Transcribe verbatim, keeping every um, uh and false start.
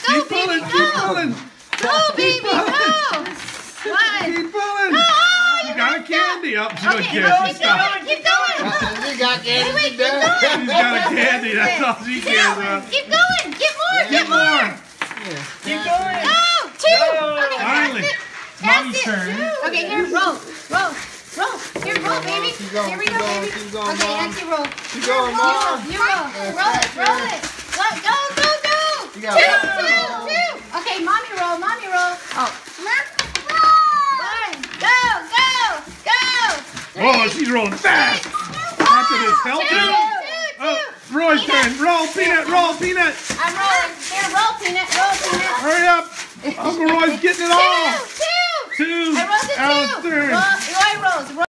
Go, keep baby, pulling, go. keep pulling. Go, baby, go. One. Keep pulling. Oh, you got a candy up. She okay, don't care. keep going, keep going. You got candy. Wait, keep going. She's got a candy. That's all she cares about. Keep going. Get more, Get get more. more. Keep going. Go, two. Okay, Finally. that's it. Mommy's That's it. turn. Okay, here, roll, roll, roll. Here, roll, baby. Keep going, Here we keep go, going, baby. keep going, Okay, Mom. Auntie, roll. Keep going, Mom. You roll, roll it, roll it. Go, go, go, go. You Two, got it. two, two. Okay, mommy roll, mommy roll. Oh. One, go, go, go. Oh, she's rolling fast. After this Two, helping. two, Oh, two. Roy's Peanut. turn. Roll, Peanut, roll, Peanut. I'm rolling. Here, roll, Peanut, roll, Peanut. Hurry up. Uncle Roy's getting it all. Two, two. Two. I rolled a two. Alan's turn. Roll, Roy rolls. Roy